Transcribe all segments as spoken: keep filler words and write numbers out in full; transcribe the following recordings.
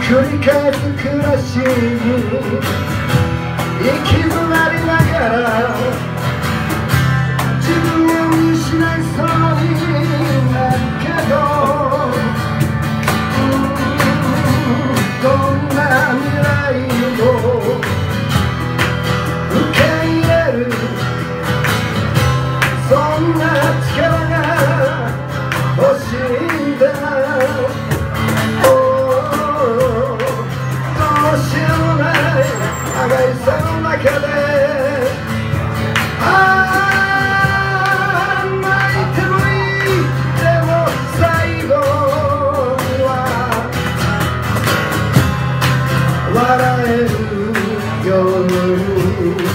繰り返す暮らしに行き詰まりながら自分を見失いそうになるけど、どんな未来も受け入れる、そんな力が欲しいんだ。長いさの中でああ泣いてもいい、でも最後には笑えるように。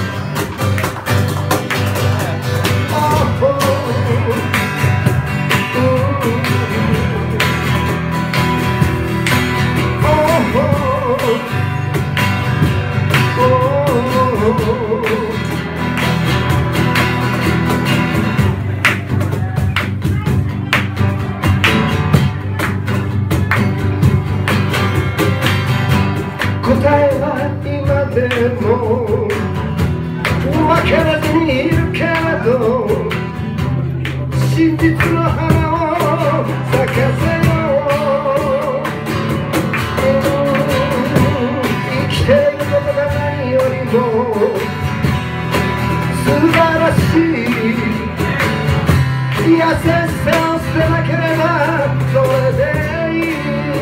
答えは今でも分からずにいるけれど、真実の花を咲かせよう。生きていることが何よりも素晴らしい。優しさを捨てなければそれでいい。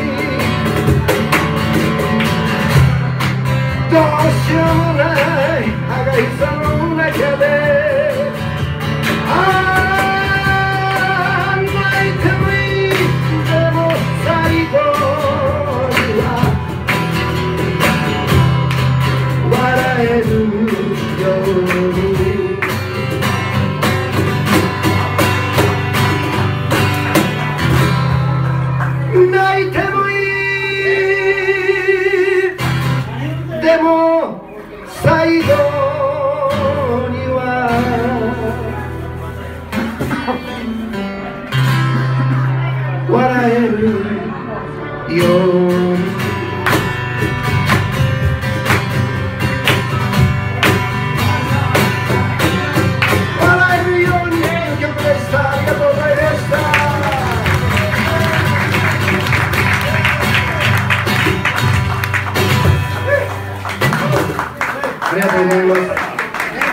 どうしようもない歯医者の中でああ泣いてもいい、でも最後には笑えるように。泣いてもいい、でも最後には笑えるように。笑えるようにという曲でした。ありがとうございました。ありがとうございます。